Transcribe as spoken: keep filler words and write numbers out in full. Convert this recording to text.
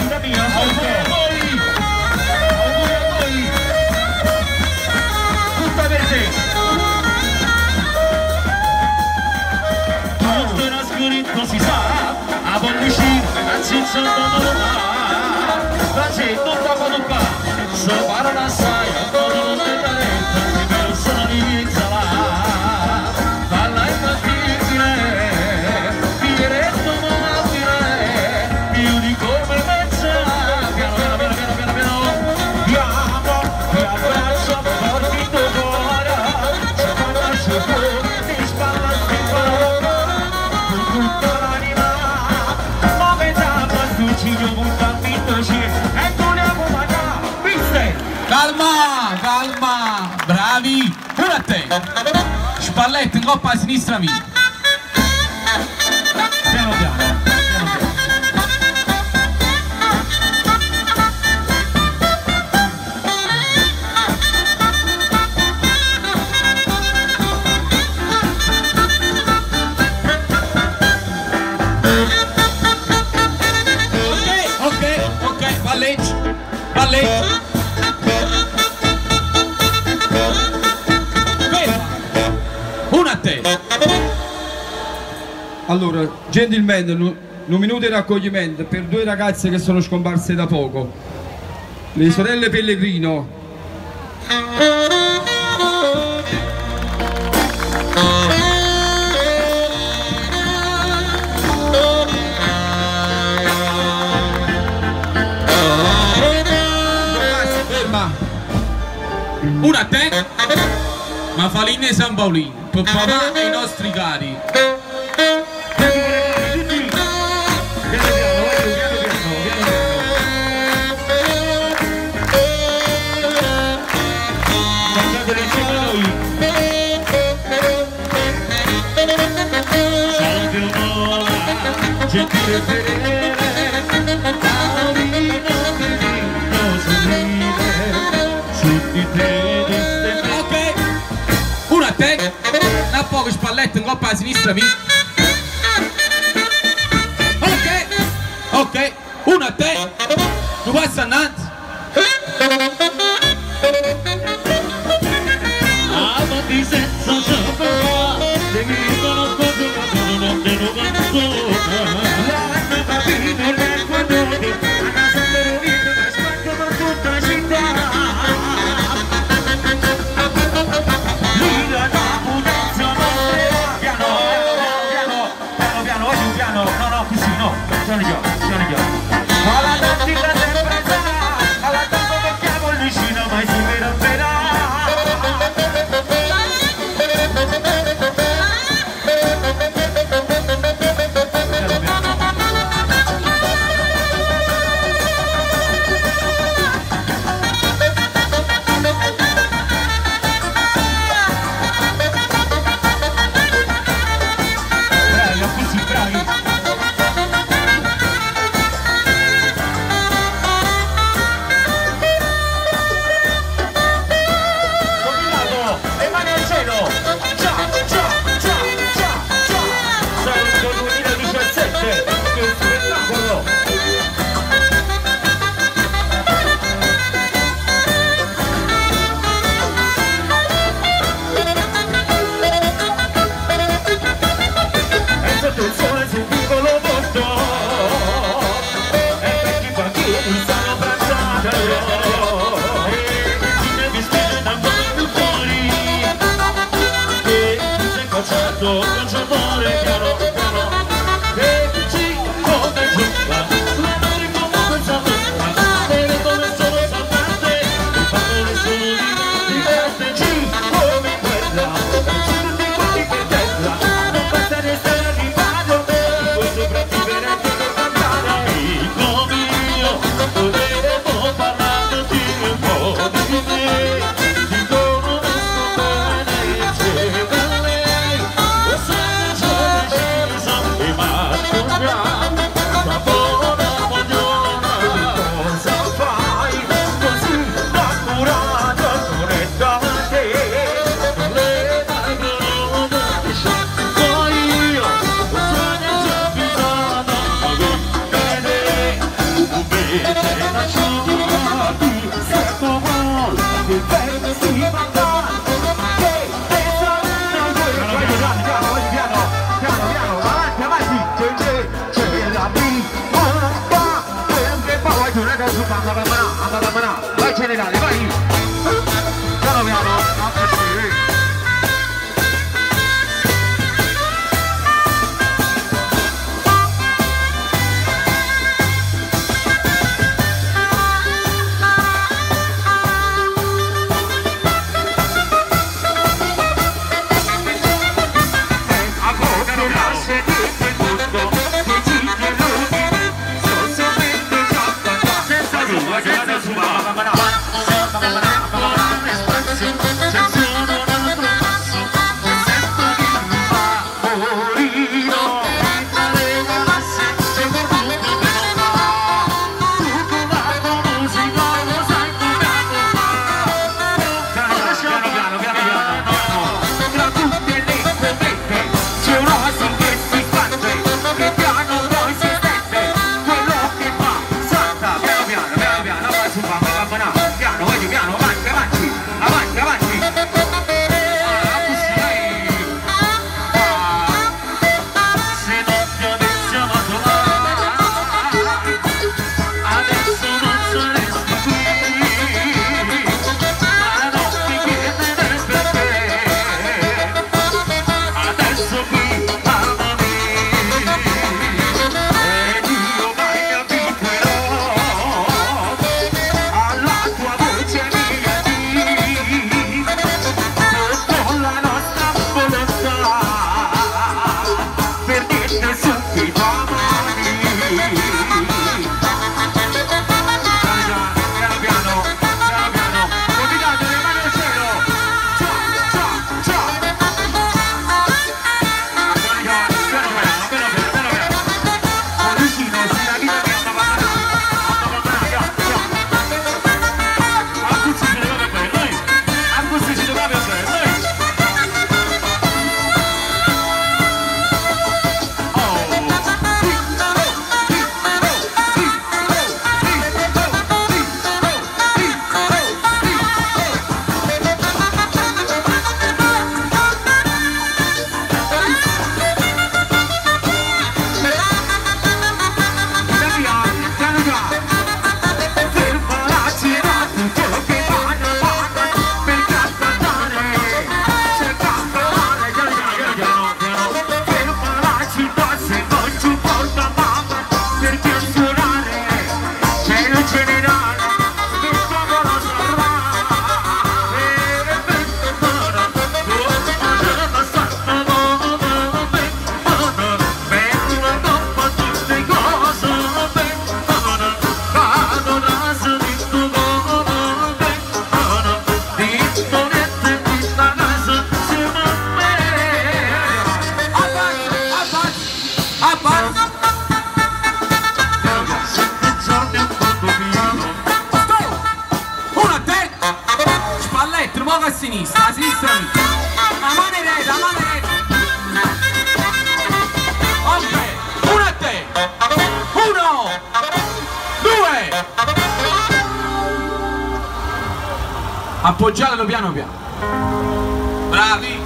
vita mia, auguri a voi, auguri a voi, tutta per te. Tutto era scritto, si sa, a Bollicino, ragazzi, sono da facendo da quando so parla assai, non è talento, che sono di insalà, falla infattibile, diretto non aprire, più di come pensa, piano piano piano piano piano piano, piano, ti abbraccio forti tuo cuore, ci parla su fuori, ti spalla ti parla, con tutta l'anima, ma metà quando ci io butta vinto ci, e tu ne vuoi calma, calma, bravi, pure a te. Spalletto in coppa a sinistra mia. Piano piano, piano piano. Ok, ok, ok, balletto, balletto. Una a te. Allora, gentilmente, un minuto di raccoglimento per due ragazze che sono scomparse da poco. Le sorelle Pellegrino. Ferma. Una a te. Mafalina e San Paolino. Per papà e i nostri cari. Gentile fedele, Paolino, Paolino, sorride, su di te diste. Ok, una a te, da poco spalletto in coppa a sinistra mi. Ok, ok, una a te, tu passa innanzi. Avanti senza sapere, te mi riconosco come non te lo canto. Piano piano, piano piano. Alla tattica sempre sarà, alla tappa che chiamo vicino, mai si vede verrà. Bravi, così bravi. Non c'è amore piano piano che ci come giunga la mani come questa volta bene come sono saltate le parole sono diverse ci come quella ci tutti quelli che terra non basta restare arrivato si può sopravvivere anche per cantare amico mio volevo parlarti un po' di me ti conosco bene c'è da lei lo sai. Vai generale, vai! Piano piano, anche sì. a sinistra, a sinistra la mano ereta, la mano ereta. Ok, uno a te, uno, due, appoggiatelo piano piano, bravi.